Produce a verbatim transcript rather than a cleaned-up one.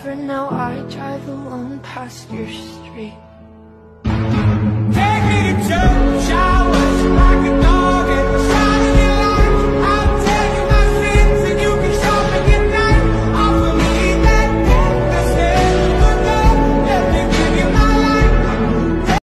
forever now. I drive alone past your street.